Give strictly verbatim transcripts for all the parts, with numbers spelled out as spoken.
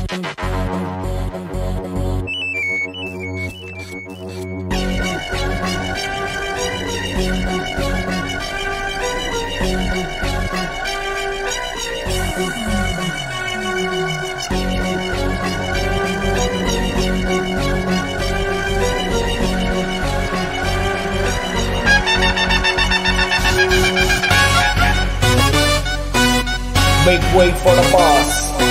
Make way for the boss.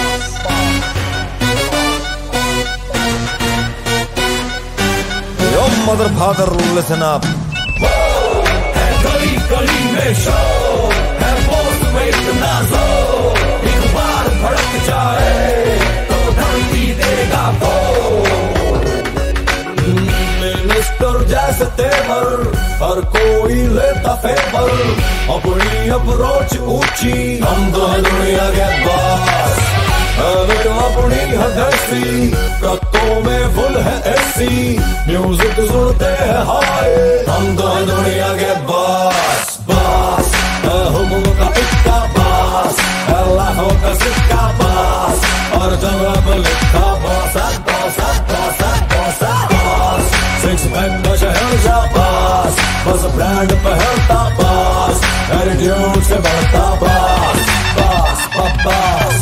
Yo mother father, listen up. है गली गली में शो, है बोस में इतना जोर, एक बार भड़क जाए तो धरती देगा बोल। मिनिस्टर जैसे तेवर हर कोई लेता फेवर, अपनी अप्रोच ऊंची, हम तो है दुनिया के बॉस। हमें अपनी हदसी, ट्रकों में फुल है एसी, म्यूजिक सुनते हैं हाय, हम तो है दुनिया के बॉस। बॉस हुक्म का इक्का बॉस, लाखों का सिक्का बॉस, और जगह पर लिखा boss boss boss boss boss. Six pack का शहर जा बॉस, बस ब्रांड पहनता बॉस, एटीट्यूड से बढ़ता बॉस बॉस बॉस।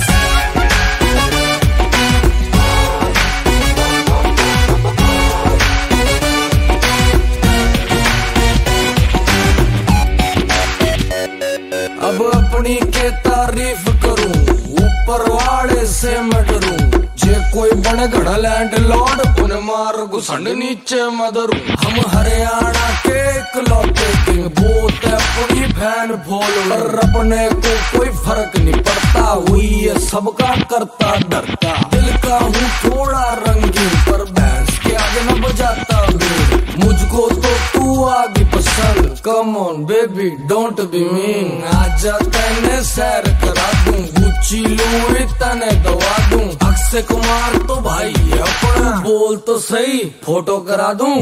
अब अपनी के तारीफ करूं, ऊपर वाले से मैं डरूं, जे कोई बने घड़ा लैंड लॉर्ड, उन्हें मार घुसंड नीचे मदरू। हम हरियाणा के इकलौते किंग, बोलते अपनी फैन फॉलोअर, अपने को कोई फर्क नहीं पड़ता, हुई ये सबका करता डरता। दिल का हूँ थोड़ा रंगीन, पर बैंस के आगे न बजाता हूँ, मुझको तो तू आगे पसंद। Come on baby don't be mean, आजा तने सैर करा दूं, गुच्ची लूं तने दवा दूं, अक्षय कुमार तो भाई अपना, बोल तो सही फोटो करा दूं।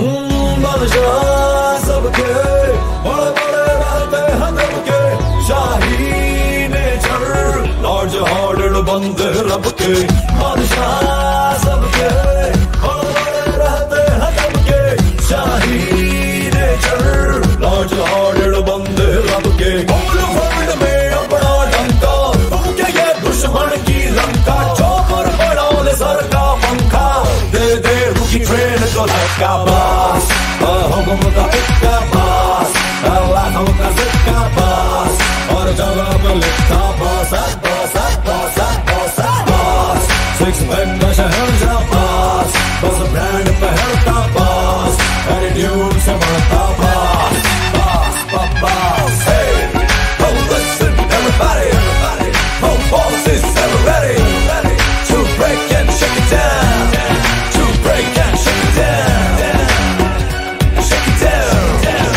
बादशाह सबके बड़े बड़े रहते हैं दब के, शाही नेचर लॉर्ड हार्डेड बंदे रब के, बादशाह सबके बड़े बड़े रहते हैं दब के, शाही नेचर लॉर्ड हार्डेड बंदे रब के। होल वर्ल्ड में अपना डंका, तुमके ये दुश्मन की लंका, चौपर बढ़ाओ सर का पंखा, दे दे रुकी ट्रेन को धक्का बॉस। हुक्म का इक्का बॉस, लाखों का सिक्का बॉस, और जगह पर लिखा boss boss boss boss boss. Six pack का शहर जा बॉस, बस ब्रांड पहनता बॉस, एटीट्यूड से बढ़ता boss boss boss. Hey, oh listen everybody, everybody, oh boss is ever ready, ready to break and shake it down, to break and shake it down, shake it down, down.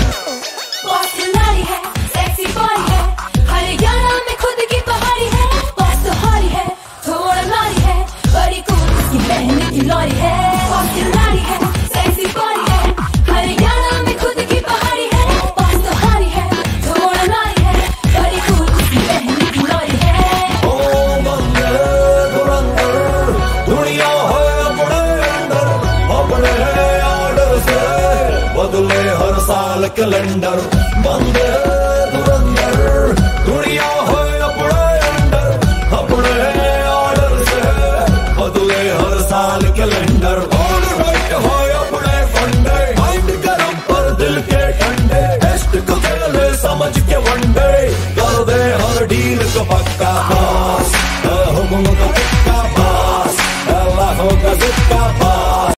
Boss खिलाड़ी है, sexy body है, हरियाणा में खुद की पहाड़ी है, boss तो हारी है, थोड़ा नारी है, बड़ी कूल उसकी बहन की लॉरी है। बॉस खिलाड़ी है, सेक्सी बॉडी है, हरियाणा में खुद की पहाड़ी है, बॉस तो हारी है, थोड़ा नारी है, बड़ी कूल उसकी बहन की लॉरी है। ओ बंदे धुरंधर, दुनिया है अपने अंदर, अपने ऑर्डर से बदले हर साल कैलेंडर। बंदे धुरंधर, दुनिया है अपने अंदर, अपने ऑर्डर से बदले हर साल कैलेंडर।